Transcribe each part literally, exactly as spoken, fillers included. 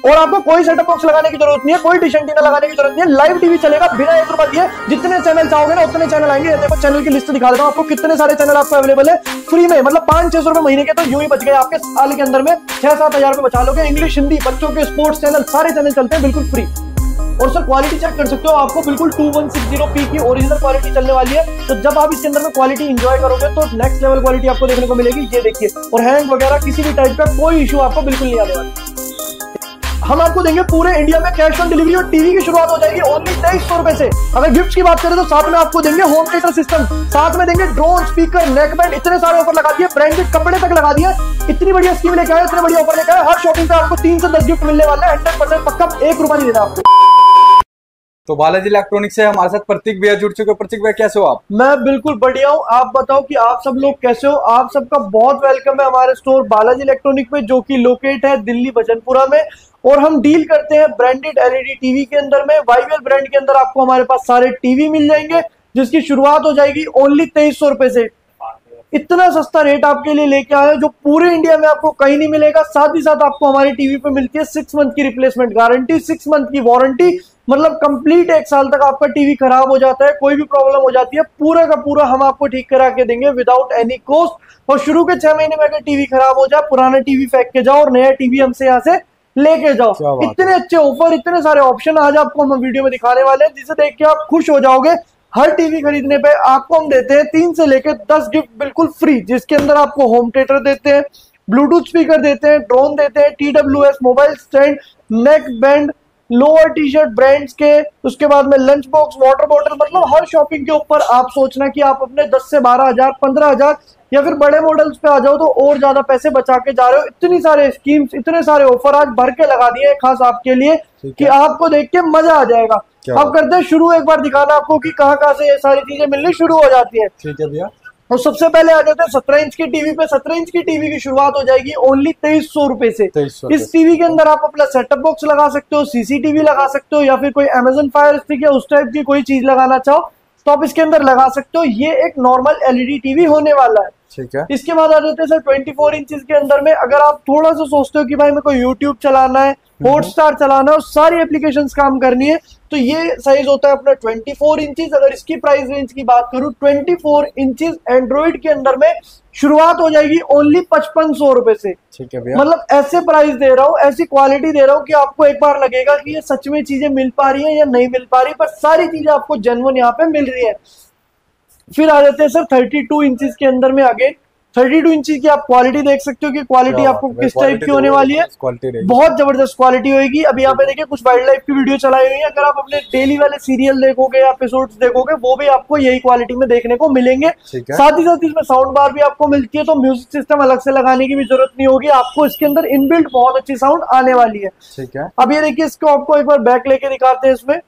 और आपको कोई सेटअप बॉक्स लगाने की जरूरत नहीं है, कोई डिश एंटीना लगाने की जरूरत नहीं है, लाइव टीवी चलेगा बिना एक रुपए दिए। जितने चैनल चाहोगे ना उतने चैनल आएंगे। देखो चैनल की लिस्ट दिखा देता हूँ आपको, कितने सारे चैनल आपको अवेलेबल है फ्री में, मतलब पांच छह सौ रुपए महीने के तो यूं ही बच गए आपके साल के अंदर में, छह सात हजार रुपए बचा लोगे। इंग्लिश, हिंदी, बच्चों के स्पोर्ट्स चैनल, सारे चैनल चलते हैं बिल्कुल फ्री। और सर क्वालिटी चेक कर सकते हो, आपको बिल्कुल two one six zero P की ओरिजिनल क्वालिटी चलने वाली है। तो जब आप इसके अंदर में क्वालिटी एंजॉय करोगे तो नेक्स्ट लेवल क्वालिटी आपको देखने को मिलेगी। ये देखिए, और हैंग वगैरह किसी भी टाइप का कोई इशू आपको बिल्कुल नहीं आने वाला। हम आपको देंगे पूरे इंडिया में कैश ऑन डिलीवरी, और टीवी की शुरुआत हो जाएगी ओनली तेईस सौ रुपए से। अगर गिफ्ट की बात करें तो साथ में आपको देंगे होम थिएटर सिस्टम, साथ में देंगे ड्रोन, स्पीकर, नेकबैंड, इतने सारे ऑफर लगा दिए, ब्रांडेड कपड़े तक लगा दिए। इतनी बढ़िया स्कीम लेके आए, इतने बढ़िया ऑफर लेके आए। हर शॉपिंग पे आपको तीन से दस गिफ्ट मिलने वाले हैं, हंड्रेड परसेंट पक्का, एक रुपया नहीं देना आपको। तो बालाजी इलेक्ट्रॉनिक्स से हमारे साथ प्रतीक भैया जुड़ चुके। प्रतीक भैया कैसे हो आप? मैं बिल्कुल बढ़िया हूँ, आप बताओ कि आप सब लोग कैसे हो? आप सबका बहुत वेलकम है हमारे स्टोर बालाजी इलेक्ट्रॉनिक में, जो कि लोकेट है दिल्ली बजनपुरा में। और हम डील करते हैं ब्रांडेड एलईडी टीवी के अंदर में। वाईवीएल ब्रांड के अंदर आपको हमारे पास सारे टीवी मिल जाएंगे, जिसकी शुरुआत हो जाएगी ओनली तेईस सौ रुपए से। इतना सस्ता रेट आपके लिए लेके आए जो पूरे इंडिया में आपको कहीं नहीं मिलेगा। साथ ही साथ आपको हमारी टीवी पे मिलती है सिक्स मंथ की रिप्लेसमेंट गारंटी, सिक्स मंथ की वारंटी, मतलब कंप्लीट एक साल तक आपका टीवी खराब हो जाता है, कोई भी प्रॉब्लम हो जाती है, पूरा का पूरा हम आपको ठीक करा के देंगे विदाउट एनी कॉस्ट। और शुरू के छह महीने में अगर टीवी खराब हो जाए, पुराना टीवी फेंक के जाओ और नया टीवी हमसे यहाँ से लेके जाओ। इतने अच्छे ऑफर, इतने सारे ऑप्शन आज आपको हम वीडियो में दिखाने वाले हैं, जिसे देख के आप खुश हो जाओगे। हर टीवी खरीदने पे आपको हम देते हैं तीन से लेकर दस गिफ्ट बिल्कुल फ्री, जिसके अंदर आपको होम थिएटर देते हैं, ब्लूटूथ स्पीकर देते हैं, ड्रोन देते हैं, T W S mobile stand, neck band, lower T shirt brands के, उसके बाद में लंच बॉक्स, वाटर बॉटल। मतलब हर शॉपिंग के ऊपर आप सोचना कि आप अपने दस से बारह हजार, पंद्रह हजार या फिर बड़े मॉडल्स पे आ जाओ तो और ज्यादा पैसे बचा के जा रहे हो। इतनी सारे स्कीम्स, इतने सारे ऑफर आज भर के लगा दिए खास आपके लिए कि आपको देख के मजा आ जाएगा। अब करते हैं शुरू, एक बार दिखाना आपको कि कहाँ कहाँ से ये सारी चीजें मिलनी शुरू हो जाती है। ठीक है भैया। और सबसे पहले आ जाते हैं सत्रह इंच की टीवी पे। सत्रह इंच की टीवी की शुरुआत हो जाएगी ओनली तेईस सौ रुपए से। इस टीवी के अंदर आप अपना सेटअप बॉक्स लगा सकते हो, सीसीटीवी लगा सकते हो, या फिर कोई अमेजन फायर स्टिक या उस टाइप की कोई चीज लगाना चाहो तो आप इसके अंदर लगा सकते हो। ये एक नॉर्मल एलईडी टीवी होने वाला है। ठीक है। इसके बाद आ जाते हैं सर चौबीस इंचेस के अंदर में। अगर आप थोड़ा सा सोचते हो कि भाई मेरे को यूट्यूब चलाना है, हॉटस्टार चलाना है और सारी एप्लीकेशंस काम करनी है, तो ये साइज होता है अपना चौबीस इंचेस। अगर इसकी प्राइस रेंज की बात करूं, चौबीस इंचेस एंड्रॉइड के अंदर में शुरुआत हो जाएगी ओनली पचपन सौ रुपए से। ठीक है भैया। मतलब ऐसे प्राइस दे रहा हूँ, ऐसी क्वालिटी दे रहा हूँ कि आपको एक बार लगेगा कि ये सच में चीजें मिल पा रही है या नहीं मिल पा रही, पर सारी चीजें आपको जेन्युइन यहाँ पे मिल रही है। फिर आ जाते हैं सर बत्तीस इंचेस के अंदर में। आगे बत्तीस इंची की आप क्वालिटी देख सकते हो कि क्वालिटी आपको किस टाइप की होने वाली है। बहुत जबरदस्त क्वालिटी होगी। अभी यहाँ पे देखिए कुछ वाइल्ड लाइफ की वीडियो चलाई हुई है। अगर आप अपने डेली वाले सीरियल देखोगे या एपिसोड्स देखोगे, वो भी आपको यही क्वालिटी में देखने को मिलेंगे। साथ ही साथ इसमें साउंड बार भी आपको मिलती है, तो म्यूजिक सिस्टम अलग से लगाने की भी जरूरत नहीं होगी। आपको इसके अंदर इनबिल्ट बहुत अच्छी साउंड आने वाली है। ठीक है। अब ये देखिए, इसको आपको एक बार बैक लेके दिखाते हैं। इसमें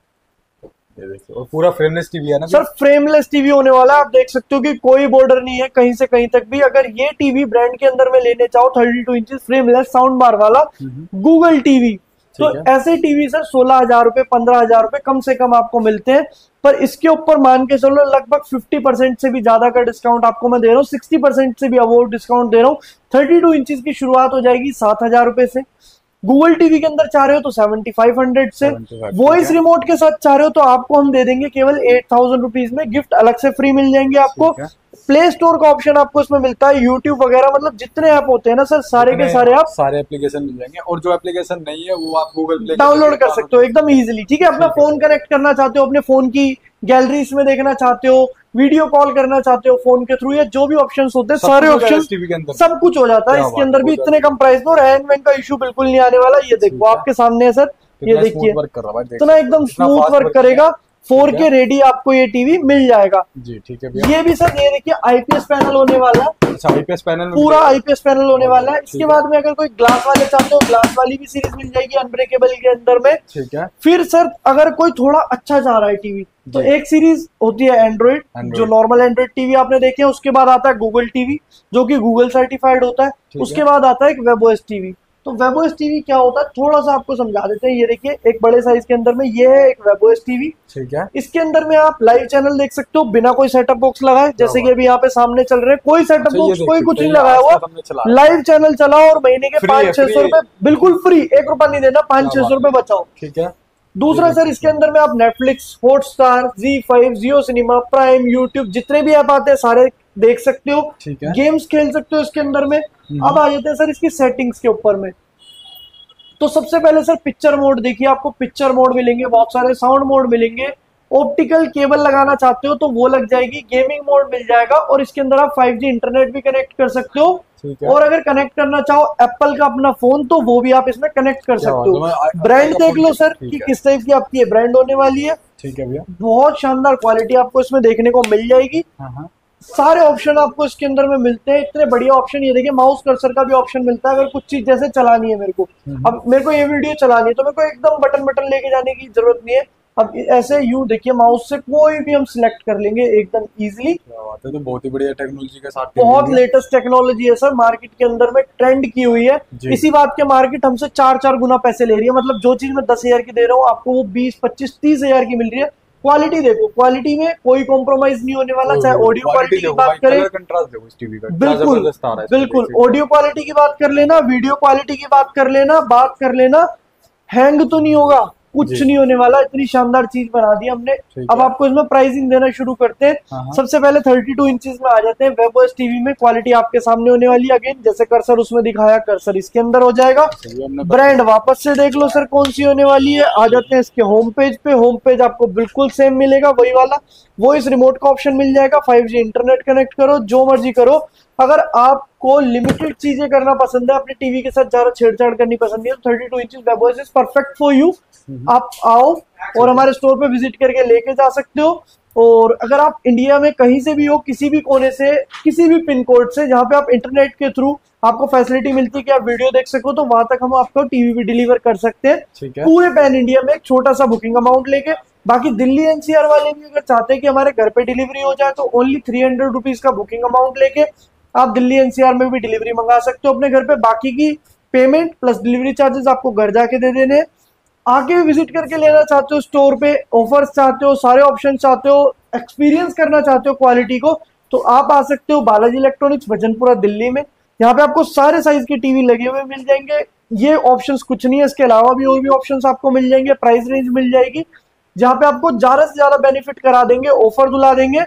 ये देखिए, और पूरा फ्रेमलेस टीवी है ना सर? फ्रेमलेस टीवी होने वाला है। आप देख सकते हो कि कोई बॉर्डर नहीं है कहीं से कहीं तक भी। अगर ये टीवी ब्रांड के अंदर में लेने चाहो बत्तीस इंचेस फ्रेमलेस साउंड बार वाला गूगल टीवी, तो ऐसे टीवी सर सोलह हजार रुपए, पंद्रह हजार रुपए कम से कम आपको मिलते हैं। पर इसके ऊपर मान के चलो लगभग पचास परसेंट से भी ज्यादा का डिस्काउंट आपको मैं दे रहा हूँ, साठ परसेंट से भी अवॉर्ड डिस्काउंट दे रहा हूँ। बत्तीस इंचेस की शुरुआत हो जाएगी सात हजार रुपए से। गूगल टीवी के अंदर चाह रहे हो तो सेवेंटी फाइव हंड्रेड से। वॉइस रिमोट के साथ चाह रहे हो तो आपको हम दे देंगे केवल एट थाउजेंड रुपीज में। गिफ्ट अलग से फ्री मिल जाएंगे आपको। प्ले स्टोर का ऑप्शन आपको इसमें मिलता है, यूट्यूब वगैरह, मतलब जितने ऐप होते हैं ना सर, सारे के सारे आप सारे एप्लीकेशन मिल जाएंगे। और जो एप्लीकेशन नहीं है वो आप गूगल प्ले डाउनलोड कर सकते हो एकदम इजीली। ठीक है। अपना फोन कनेक्ट करना चाहते हो, अपने फोन की गैलरी इसमें देखना चाहते हो, वीडियो कॉल करना चाहते हो फोन के थ्रू, या जो भी ऑप्शंस होते हैं सारे ऑप्शन सब कुछ हो जाता है इसके अंदर भी इतने कम प्राइस में। और हैंग वैंग का इशू बिल्कुल नहीं आने वाला। ये देखो आपके सामने है सर, ये देखिए इतना एकदम स्मूथ वर्क करेगा। फोर के रेडी आपको ये टीवी मिल जाएगा जी। ठीक है। ये भी सर ये देखिए आईपीएस पैनल होने वाला है। अच्छा, आईपीएस पैनल पूरा आईपीएस पैनल होने वाला है। इसके बाद में अगर कोई ग्लास वाले चाहते हो, ग्लास वाली भी सीरीज मिल जाएगी अनब्रेकेबल के अंदर में। ठीक है। फिर सर अगर कोई थोड़ा अच्छा चाह रहा है टीवी, तो एक सीरीज होती है एंड्रॉइड, जो नॉर्मल एंड्रॉइड टीवी आपने देखे हैं। उसके बाद आता है गूगल टीवी, जो कि गूगल सर्टिफाइड होता है। उसके बाद आता है एक वेब ओएस टीवी। तो वेबओएस टीवी क्या होता है थोड़ा सा आपको समझा देते हैं। ये देखिए एक बड़े साइज के अंदर में ये है एक वेबओएस टीवी। ठीक है। इसके अंदर में आप लाइव चैनल देख सकते हो बिना कोई सेटअप बॉक्स लगाए, जैसे कि अभी यहाँ पे सामने चल रहे हैं, कोई सेटअप अच्छा, बॉक्स ये कोई देख कुछ सकते नहीं हैं, लगाया आज हुआ, तक हमने चला लाइव चैनल चलाओ और महीने के फ्री है, पाँच छह सौ फ्री है। रुपए बिल्कुल फ्री, एक रुपया नहीं देना, पाँच छह सौ रुपए बचाओ। ठीक है। दूसरा सर इसके अंदर में आप Netflix, Hotstar, Zee five, Jio cinema, Prime, YouTube, जितने भी ऐप आते हैं सारे देख सकते हो, ठीक है। गेम्स खेल सकते हो इसके अंदर में। अब आ जाते हैं सर इसकी सेटिंग्स के ऊपर में। तो सबसे पहले सर पिक्चर मोड देखिए, आपको पिक्चर मोड मिलेंगे, बहुत सारे साउंड मोड मिलेंगे, ऑप्टिकल केबल लगाना चाहते हो तो वो लग जाएगी, गेमिंग मोड मिल जाएगा, और इसके अंदर आप फाइव जी इंटरनेट भी कनेक्ट कर सकते हो। और अगर कनेक्ट करना चाहो एप्पल का अपना फोन तो वो भी आप इसमें कनेक्ट कर सकते हो। ब्रांड देख लो सर कि किस टाइप की आपकी ब्रांड होने वाली है। ठीक है भैया। बहुत शानदार क्वालिटी आपको इसमें देखने को मिल जाएगी। सारे ऑप्शन आपको इसके अंदर में मिलते हैं, इतने बढ़िया ऑप्शन। ये देखिए माउस कर्सर का भी ऑप्शन मिलता है, अगर कुछ चीज जैसे चलानी है मेरे को, अब मेरे को ये वीडियो चलानी है तो मेरे को एकदम बटन बटन लेके जाने की जरूरत नहीं है। अब ऐसे यूं देखिए माउस से कोई भी हम सिलेक्ट कर लेंगे एकदम इजीली। तो बहुत ही बढ़िया टेक्नोलॉजी के साथ, बहुत लेटेस्ट टेक्नोलॉजी है सर, मार्केट के अंदर में ट्रेंड की हुई है। इसी बात के मार्केट हमसे चार चार गुना पैसे ले रही है, मतलब जो चीज मैं दस हजार की दे रहा हूँ आपको वो बीस पच्चीस तीस हजार की मिल रही है। क्वालिटी देखो, क्वालिटी में कोई कॉम्प्रोमाइज नहीं होने वाला, चाहे ऑडियो क्वालिटी की बात करें, बिल्कुल बिल्कुल ऑडियो क्वालिटी की बात कर लेना, वीडियो क्वालिटी की बात कर लेना, बात कर लेना, हैंग तो नहीं होगा, कुछ नहीं होने वाला, इतनी शानदार चीज बना दी हमने। अब आपको इसमें प्राइसिंग देना शुरू करते हैं। सबसे पहले थर्टी टू इंचेस में आ जाते हैं। वेबओएस टीवी में क्वालिटी आपके सामने होने वाली है, अगेन जैसे कर्सर उसमें दिखाया कर्सर इसके अंदर हो जाएगा। ब्रांड वापस से देख लो सर कौन सी होने वाली है। आ जाते हैं इसके होम पेज पे। होम पेज आपको बिल्कुल सेम मिलेगा, वही वाला, वो इस रिमोट का ऑप्शन मिल जाएगा। फाइव जी इंटरनेट कनेक्ट करो, जो मर्जी करो। अगर आपको लिमिटेड चीजें करना पसंद है, अपने टीवी के साथ ज्यादा छेड़छाड़ करनी पसंद है, तो thirty two inches webOS is perfect for you. आप आओ और हमारे स्टोर पे विजिट करके लेके जा सकते हो। और अगर आप इंडिया में कहीं से भी हो, किसी भी कोने से, किसी भी पिन कोड से, जहाँ पे आप इंटरनेट के थ्रू आपको फैसिलिटी मिलती है कि आप वीडियो देख सको, तो वहां तक हम आपको टीवी भी डिलीवर कर सकते हैं पूरे पैन इंडिया में, एक छोटा सा बुकिंग अमाउंट लेके। बाकी दिल्ली एनसीआर वाले भी अगर चाहते हैं कि हमारे घर पे डिलीवरी हो जाए, तो ओनली थ्री हंड्रेड रुपीज का बुकिंग अमाउंट लेके आप दिल्ली एनसीआर में भी डिलीवरी मंगा सकते हो अपने घर पे। बाकी की पेमेंट प्लस डिलीवरी चार्जेस आपको घर जाके दे देने। आके भी विजिट करके लेना चाहते हो स्टोर पे, ऑफर्स चाहते हो, सारे ऑप्शन चाहते हो, एक्सपीरियंस करना चाहते हो क्वालिटी को, तो आप आ सकते हो बालाजी इलेक्ट्रॉनिक्स भजनपुरा दिल्ली में। यहाँ पे आपको सारे साइज के टीवी लगे हुए मिल जाएंगे। ये ऑप्शंस कुछ नहीं है, इसके अलावा भी और भी ऑप्शंस आपको मिल जाएंगे। प्राइस रेंज मिल जाएगी जहाँ पे आपको ज्यादा से ज्यादा बेनिफिट करा देंगे, ऑफर दिला देंगे,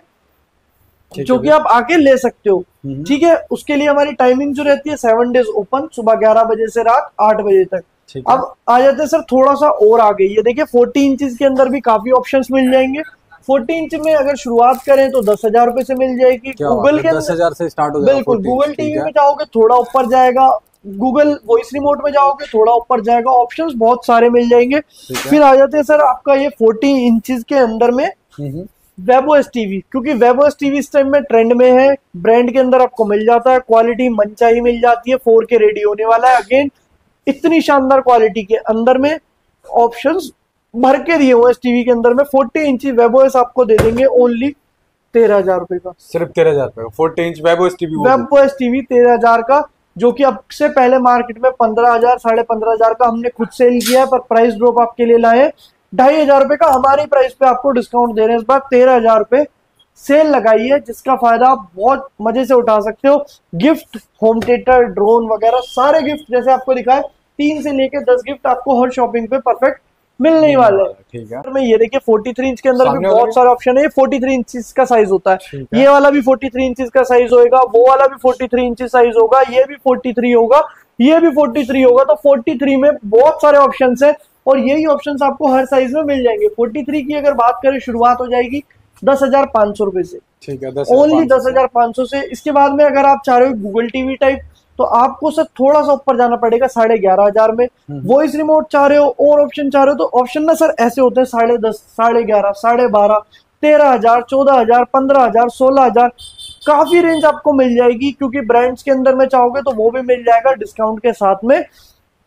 जो कि आप आके ले सकते हो। ठीक है, उसके लिए हमारी टाइमिंग जो रहती है सेवन डेज ओपन, सुबह ग्यारह बजे से रात आठ बजे तक। अब आ जाते हैं सर थोड़ा सा और आगे। ये देखिए फोर्टी इंचेस के अंदर भी काफी ऑप्शंस मिल जाएंगे। फोर्टी इंच में अगर शुरुआत करें तो दस हजार रुपए से मिल जाएगी। गूगल के दस हजार से स्टार्ट हो जाएगा। बिल्कुल, गूगल टीवी में जाओगे थोड़ा ऊपर जाएगा, गूगल वॉइस रिमोट में जाओगे थोड़ा ऊपर जाएगा, ऑप्शंस बहुत सारे मिल जाएंगे। फिर आ जाते हैं सर आपका ये फोर्टी इंचेस के अंदर में वेबओएस टीवी, क्योंकि वेबओएस टीवी इस टाइम में ट्रेंड में है। ब्रांड के अंदर आपको मिल जाता है, क्वालिटी मनचाही मिल जाती है, फोर के रेडी होने वाला है। अगेन इतनी शानदार क्वालिटी के अंदर में ऑप्शंस भर के दिए हुए इस टीवी के अंदर में। फोर्टी इंची वेबओएस आपको दे देंगे ओनली तेरह हजार रुपए का, सिर्फ तेरह हजार रुपए का forty inch webOS TV. WebOS TV तेरह हजार का, जो कि अब से पहले मार्केट में पंद्रह हजार साढ़े पंद्रह हजार का हमने खुद सेल किया है, पर प्राइस ड्रॉप आपके लिए लाए ढाई हजार रुपए का। हमारी प्राइस पे आपको डिस्काउंट दे रहे हैं इस बार, तेरह हजार रुपए सेल लगाई है, जिसका फायदा आप बहुत मजे से उठा सकते हो। गिफ्ट, होम थिएटर, ड्रोन वगैरह सारे गिफ्ट जैसे आपको दिखाए, तीन से लेके दस गिफ्ट आपको हर शॉपिंग पे परफेक्ट मिलने वाले हैं। ठीक है, में ये देखिए फोर्टी थ्री इंच के अंदर भी बहुत सारे ऑप्शन है। ये फोर्टी थ्री इंच का साइज होता है, ये वाला भी फोर्टी थ्री इंच का साइज होगा, वो वाला भी फोर्टी थ्री इंच साइज होगा, ये भी फोर्टी थ्री होगा, ये भी फोर्टी थ्री होगा। तो फोर्टी थ्री में बहुत सारे ऑप्शन है, और यही ऑप्शन आपको हर साइज में मिल जाएंगे। फोर्टी थ्री की अगर बात करें, शुरुआत हो जाएगी दस हजार पांच सौ रुपए से। ठीक है, ओनली दस हजार पांच सौ से। इसके बाद में अगर आप चाह रहे हो गूगल टीवी टाइप, तो आपको सर थोड़ा सा ऊपर जाना पड़ेगा साढ़े ग्यारह हजार में। वॉइस रिमोट चाह रहे हो और ऑप्शन चाह रहे हो, तो ऑप्शन ना सर ऐसे होते हैं साढ़े दस, साढ़े ग्यारह, साढ़े बारह, तेरह हजार, चौदह हजार, पंद्रह हजार, सोलह हजार, काफी रेंज आपको मिल जाएगी। क्योंकि ब्रांड्स के अंदर में चाहोगे तो वो भी मिल जाएगा डिस्काउंट के साथ में।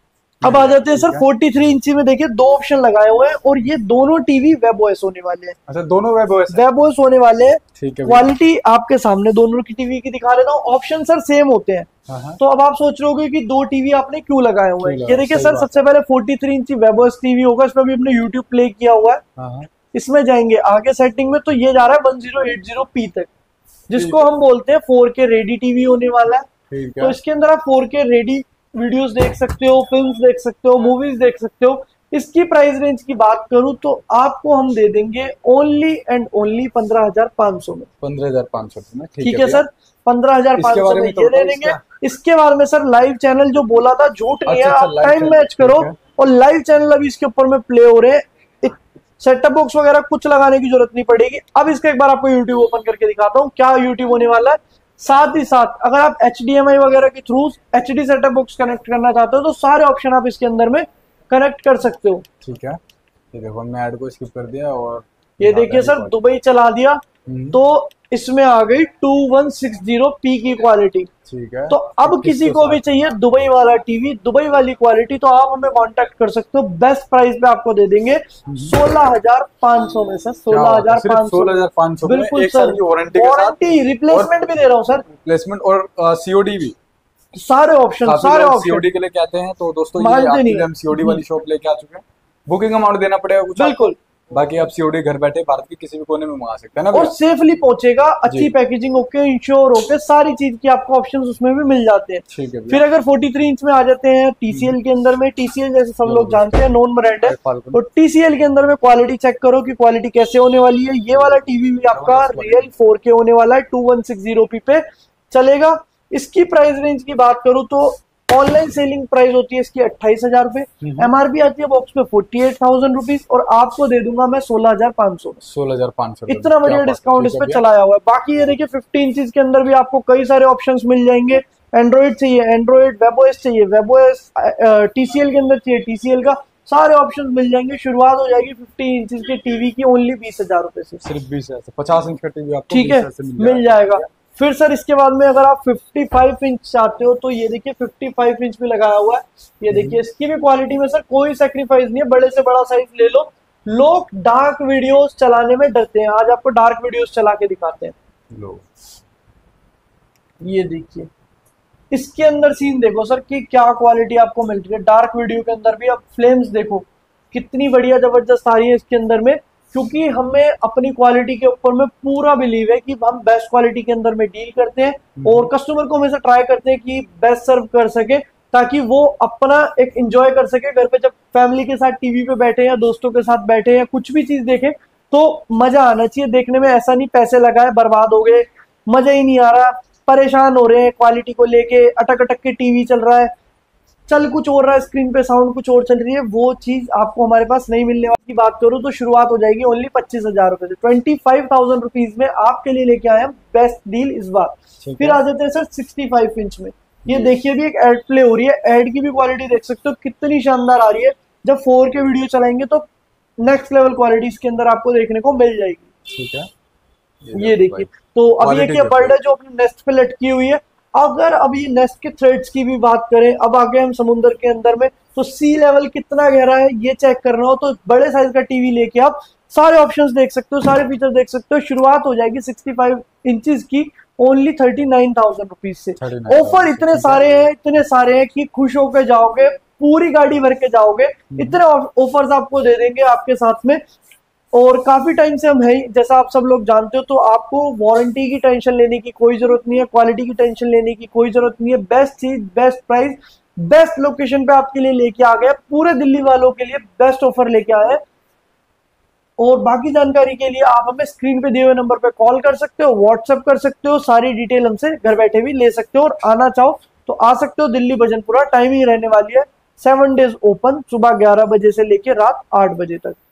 अब आ जाते हैं सर तैंतालीस इंची में, देखिए दो ऑप्शन लगाए हुए हैं और ये दोनों टीवी वेब ओएस होने वाले हैं। अच्छा, दोनों वेब ओएस वेब ओएस होने वाले हैं। ठीक है, क्वालिटी आपके सामने दोनों की टीवी की दिखा रहा हूँ, ऑप्शन सर सेम होते हैं। तो अब आप सोच रहे होगे कि दो टीवी आपने क्यों लगाए हुए हैं। ये देखिए सर, सबसे पहले तैंतालीस इंची वेब ओएस टीवी होगा, इसमें भी हमने यूट्यूब प्ले किया हुआ है। इसमें जाएंगे आगे सेटिंग में, तो ये जा रहा है one zero eight zero P तक, जिसको हम बोलते हैं फोर के रेडी टीवी होने वाला है। तो इसके अंदर आप फोर के रेडी वीडियोस देख सकते हो, फिल्म्स देख सकते हो, मूवीज देख सकते हो। इसकी प्राइस रेंज की बात करूं तो आपको हम दे देंगे ओनली एंड ओनली पंद्रह हजार पाँच सौ में। पंद्रह हजार पाँच सौ में, ठीक है सर, पंद्रह हजार पाँच सौ में ये दे देंगे। इसके बाद में सर लाइव चैनल जो बोला था, झूठ नहीं है, आप टाइम मैच करो और लाइव चैनल अभी इसके ऊपर में प्ले हो रहे हैं। सेटअप बॉक्स वगैरह कुछ लगाने की जरूरत नहीं पड़ेगी। अब इसका एक बार आपको यूट्यूब ओपन करके दिखाता हूँ क्या यूट्यूब होने वाला है। साथ ही साथ अगर आप एच डी एम आई वगैरह के through H D setup box connect करना चाहते हो तो सारे ऑप्शन आप इसके अंदर में कनेक्ट कर सकते हो। ठीक है, ये देखो हमने ऐड को स्किप कर दिया और ये देखिए सर दुबई चला दिया तो इसमें आ गई two one six zero P की क्वालिटी। ठीक है, तो अब किसी को भी चाहिए दुबई वाला टीवी, दुबई वाली क्वालिटी, तो आप हमें कांटेक्ट कर सकते हो। बेस्ट प्राइस पे आपको दे देंगे सोलह हजार पाँच सौ में सर, सोलह हजार पाँच सौ सोलह हजार पाँच सौ बिल्कुल सर, वारंटी रिप्लेसमेंट भी दे रहा हूँ सर, रिप्लेसमेंट और सीओडी भी, सारे ऑप्शन सारे ऑप्शन सीओडी के लिए कहते हैं। तो दोस्तों ये हम सीओडी वाली शॉप लेके आ चुके हैं। बुकिंग अमाउंट देना पड़ेगा कुछ, बिल्कुल, बाकी आप सीओडी घर बैठे भारत के किसी भी कोने में मंगा सकते हैं ना, और सेफली पहुंचेगा। अच्छी पैकेजिंग ओके, इंश्योर ओके, सारी चीज की आपको ऑप्शंस उसमें भी मिल जाते हैं। ठीक है, फिर अगर तैंतालीस इंच में आ जाते हैं टीसीएल के अंदर में, टीसीएल जैसे सब लोग जानते हैं नॉन ब्रांड है, तो टीसीएल के अंदर में क्वालिटी चेक करो कि क्वालिटी कैसे होने वाली है। ये वाला टीवी भी आपका रियल फोर के होने वाला है, two one six zero P पे चलेगा। इसकी प्राइस रेंज की बात करूं तो ऑनलाइन सेलिंग प्राइस होती है इसकी अट्ठाईस हजार रुपए, एमआरपी आती है बॉक्स में फोर्टी एट थाउजेंड रुपीज, और आपको दे दूंगा मैं सोलह हजार पाँच सौ सोलह हजार पाँच सौ इतना बढ़िया डिस्काउंट इस पे चलाया हुआ है। बाकी ये देखिए फिफ्टी इंचज के अंदर भी आपको कई सारे ऑप्शंस मिल जाएंगे। एंड्रॉइड चाहिए एंड्रॉइड, वेबओएस चाहिए वेबओएस, टीसीएल के अंदर चाहिए टीसीएल का, सारे ऑप्शन मिल जाएंगे। शुरुआत हो जाएगी फिफ्टी इंचज के टीवी की ओनली बीस हजार रुपए से, सिर्फ बीस हजार पचास इंच का टीवी आपको ठीक है मिल जाएगा। फिर सर इसके बाद में अगर आप पचपन इंच चाहते हो तो ये देखिए पचपन इंच भी लगाया हुआ है। ये देखिए इसकी भी क्वालिटी में सर कोई सैक्रिफाइस नहीं है, बड़े से बड़ा साइज ले लो। लोग डार्क वीडियोस चलाने में डरते हैं, आज आपको डार्क वीडियोस चला के दिखाते हैं। लो ये देखिए इसके अंदर सीन देखो सर कि क्या क्वालिटी आपको मिल रही है डार्क वीडियो के अंदर भी। अब फ्लेम्स देखो कितनी बढ़िया जबरदस्त आ रही है इसके अंदर में, क्योंकि हमें अपनी क्वालिटी के ऊपर में पूरा बिलीव है कि हम बेस्ट क्वालिटी के अंदर में डील करते हैं और कस्टमर को हमेशा ट्राई करते हैं कि बेस्ट सर्व कर सके, ताकि वो अपना एक एंजॉय कर सके घर पे। जब फैमिली के साथ टीवी पे बैठे या दोस्तों के साथ बैठे या कुछ भी चीज देखें तो मजा आना चाहिए देखने में। ऐसा नहीं पैसे लगाए बर्बाद हो गए, मजा ही नहीं आ रहा, परेशान हो रहे हैं क्वालिटी को लेके, अटक अटक के टीवी चल रहा है, चल कुछ और रहा है स्क्रीन पे, साउंड कुछ और चल रही है, वो चीज आपको हमारे पास नहीं मिलने वाली। की बात करूं तो शुरुआत हो जाएगी ओनली पच्चीस हजार रुपए से, ट्वेंटी फाइव थाउजेंड रुपीज में आपके लिए लेके आए हम बेस्ट डील इस बार। फिर आ जाते हैं सर सिक्सटी फाइव इंच में। ये देखिए भी एक एड प्ले हो रही है, एड की भी क्वालिटी देख सकते हो कितनी शानदार आ रही है। जब फोर के वीडियो चलाएंगे तो नेक्स्ट लेवल क्वालिटी इसके अंदर आपको देखने को मिल जाएगी। ठीक है, ये, ये देखिए तो अब ये क्या बर्ड है जो अपने नेस्ट पे लटकी हुई है। अगर अभी नेस्ट के थ्रेड्स की भी बात करें, अब आगे हम समुद्र के अंदर में, तो सी लेवल कितना गहरा है ये चेक करना हो तो बड़े साइज का टीवी लेके आप सारे ऑप्शंस देख सकते हो, सारे फीचर्स देख सकते हो। शुरुआत हो जाएगी सिक्सटी फाइव इंचेस की only thirty nine thousand rupees से। ऑफर इतने सारे हैं इतने सारे हैं कि खुश होकर जाओगे, पूरी गाड़ी भर के जाओगे। इतने ऑफर्स आपको दे देंगे आपके साथ में, और काफी टाइम से हम है जैसा आप सब लोग जानते हो, तो आपको वारंटी की टेंशन लेने की कोई जरूरत नहीं है, क्वालिटी की टेंशन लेने की कोई जरूरत नहीं है। बेस्ट चीज, बेस्ट प्राइस, बेस्ट लोकेशन पे आपके लिए लेके आ गए, पूरे दिल्ली वालों के लिए बेस्ट ऑफर लेके आए। और बाकी जानकारी के लिए आप हमें स्क्रीन पे दिए हुए नंबर पे कॉल कर सकते हो, व्हाट्सएप कर सकते हो, सारी डिटेल हमसे घर बैठे भी ले सकते हो। और आना चाहो तो आ सकते हो दिल्ली भजनपुरा। टाइमिंग रहने वाली है सेवन डेज ओपन, सुबह ग्यारह बजे से लेके रात आठ बजे तक।